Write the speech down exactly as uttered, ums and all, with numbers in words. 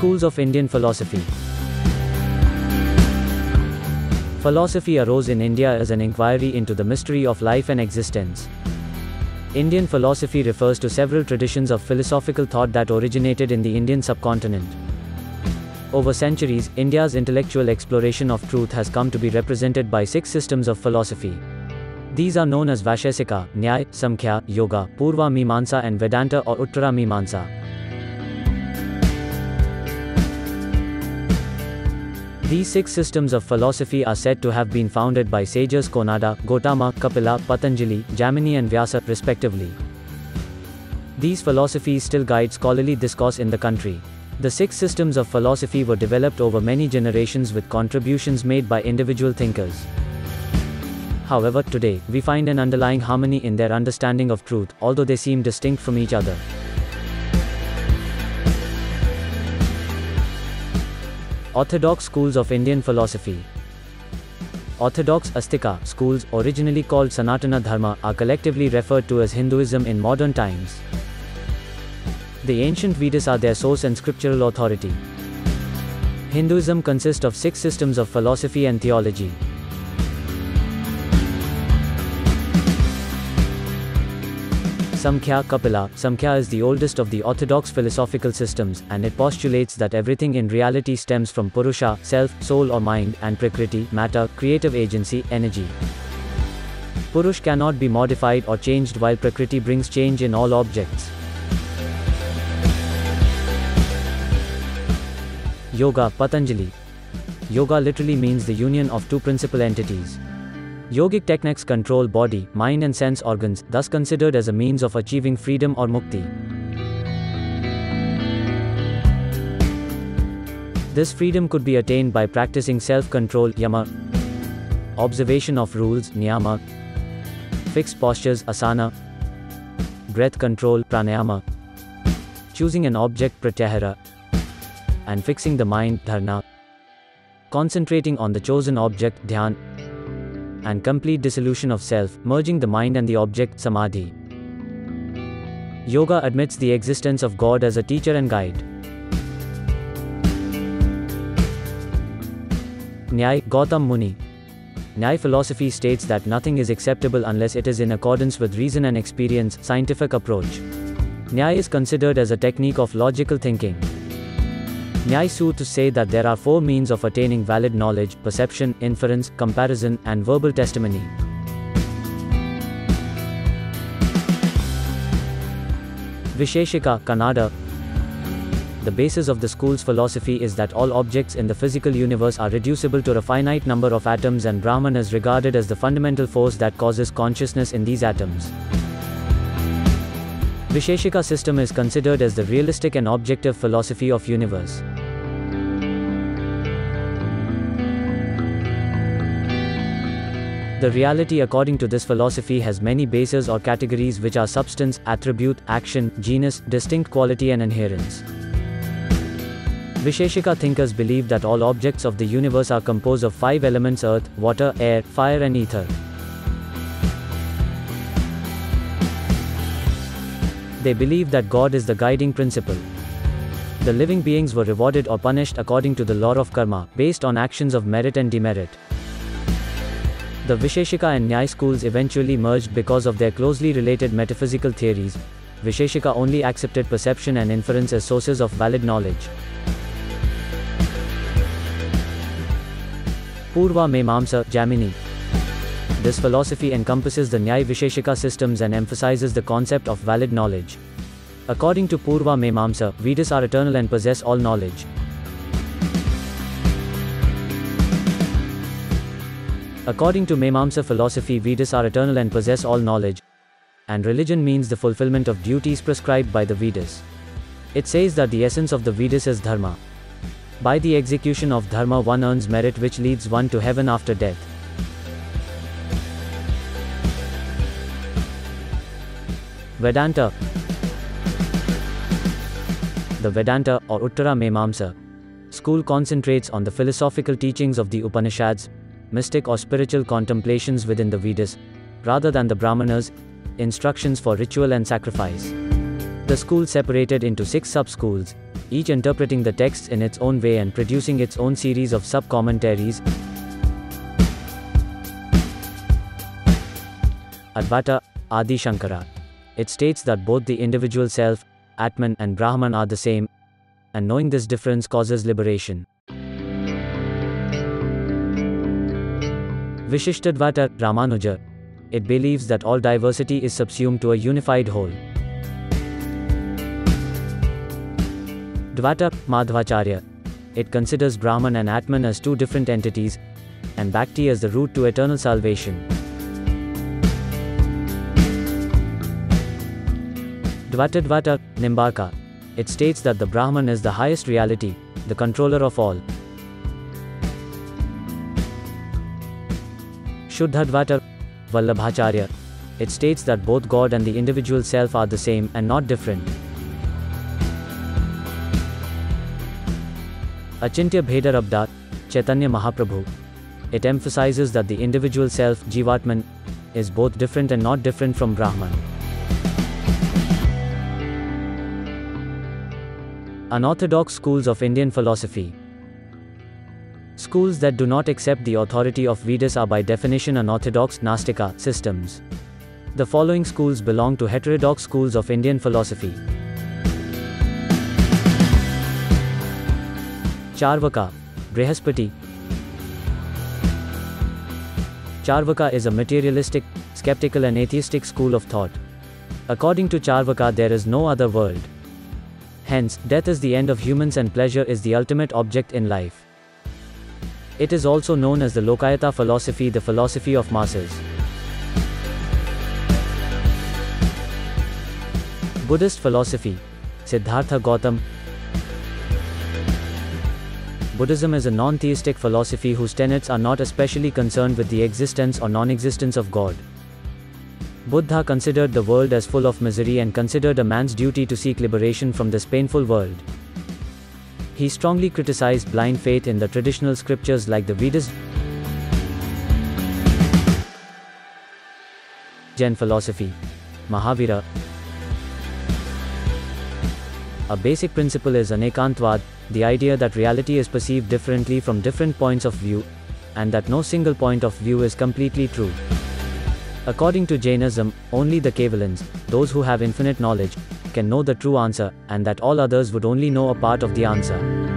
Schools of Indian philosophy. Philosophy arose in India as an inquiry into the mystery of life and existence. Indian philosophy refers to several traditions of philosophical thought that originated in the Indian subcontinent. Over centuries, India's intellectual exploration of truth has come to be represented by six systems of philosophy. These are known as Vaisheshika, Nyaya, Samkhya, Yoga, Purva Mimamsa and Vedanta or Uttara Mimamsa. These six systems of philosophy are said to have been founded by sages Konada, Gotama, Kapila, Patanjali, Jaimini and Vyasa, respectively. These philosophies still guide scholarly discourse in the country. The six systems of philosophy were developed over many generations with contributions made by individual thinkers. However, today, we find an underlying harmony in their understanding of truth, although they seem distinct from each other. Orthodox schools of Indian philosophy. Orthodox Astika schools, originally called Sanatana Dharma, are collectively referred to as Hinduism in modern times. The ancient Vedas are their source and scriptural authority. Hinduism consists of six systems of philosophy and theology. Samkhya Kapila. Samkhya is the oldest of the orthodox philosophical systems, and it postulates that everything in reality stems from Purusha, self, soul or mind, and Prakriti, matter, creative agency, energy. Purush cannot be modified or changed while Prakriti brings change in all objects. Yoga Patanjali. Yoga literally means the union of two principal entities. Yogic techniques control body, mind and sense organs, thus considered as a means of achieving freedom or mukti. This freedom could be attained by practicing self-control, yama, observation of rules, niyama, fixed postures, asana, breath control, pranayama, choosing an object, pratyahara, and fixing the mind, dharana, concentrating on the chosen object, dhyan, and complete dissolution of self, merging the mind and the object, samadhi. Yoga admits the existence of God as a teacher and guide. Nyaya, Gautam Muni. Nyaya philosophy states that nothing is acceptable unless it is in accordance with reason and experience, scientific approach. Nyaya is considered as a technique of logical thinking. Nyaya Sutras say that there are four means of attaining valid knowledge: perception, inference, comparison, and verbal testimony. Visheshika, Kannada. The basis of the school's philosophy is that all objects in the physical universe are reducible to a finite number of atoms, and Brahman is regarded as the fundamental force that causes consciousness in these atoms. Visheshika system is considered as the realistic and objective philosophy of universe. The reality according to this philosophy has many bases or categories, which are substance, attribute, action, genus, distinct quality and inherence. Visheshika thinkers believe that all objects of the universe are composed of five elements: earth, water, air, fire and ether. They believe that God is the guiding principle. The living beings were rewarded or punished according to the law of karma, based on actions of merit and demerit. The Visheshika and Nyaya schools eventually merged because of their closely related metaphysical theories. Visheshika only accepted perception and inference as sources of valid knowledge. Purva Mimamsa, Jaimini. This philosophy encompasses the Nyaya Visheshika systems and emphasizes the concept of valid knowledge. According to Purva Mimamsa, Vedas are eternal and possess all knowledge. According to Mimamsa philosophy, Vedas are eternal and possess all knowledge, and religion means the fulfillment of duties prescribed by the Vedas. It says that the essence of the Vedas is dharma. By the execution of dharma one earns merit which leads one to heaven after death. Vedanta. The Vedanta, or Uttara Mimamsa, school concentrates on the philosophical teachings of the Upanishads, mystic or spiritual contemplations within the Vedas, rather than the Brahmanas, instructions for ritual and sacrifice. The school separated into six sub-schools: each interpreting the texts in its own way and producing its own series of sub-commentaries. Advaita, Adi Shankara. It states that both the individual self, Atman, and Brahman are the same, and knowing this difference causes liberation. Vishishtadvaita, Ramanuja. It believes that all diversity is subsumed to a unified whole. Dvaita, Madhvacharya. It considers Brahman and Atman as two different entities, and Bhakti as the route to eternal salvation. Dvatadvata, Nimbarka. It states that the Brahman is the highest reality, the controller of all. Shuddhadvata, Vallabhacharya. It states that both God and the individual self are the same and not different. Achintya Bhedarabda, Chaitanya Mahaprabhu. It emphasizes that the individual self, Jivatman, is both different and not different from Brahman. Unorthodox schools of Indian philosophy. Schools that do not accept the authority of Vedas are by definition unorthodox Nastika systems. The following schools belong to heterodox schools of Indian philosophy. Charvaka, Brihaspati. Charvaka is a materialistic, skeptical and atheistic school of thought. According to Charvaka, there is no other world. Hence, death is the end of humans and pleasure is the ultimate object in life. It is also known as the Lokayata philosophy, the philosophy of masses. Buddhist philosophy. Siddhartha Gautam. Buddhism is a non-theistic philosophy whose tenets are not especially concerned with the existence or non-existence of God. Buddha considered the world as full of misery and considered a man's duty to seek liberation from this painful world. He strongly criticized blind faith in the traditional scriptures like the Vedas. Jain philosophy. Mahavira. A basic principle is Anekantvad, the idea that reality is perceived differently from different points of view, and that no single point of view is completely true. According to Jainism, only the Kevalans, those who have infinite knowledge, can know the true answer, and that all others would only know a part of the answer.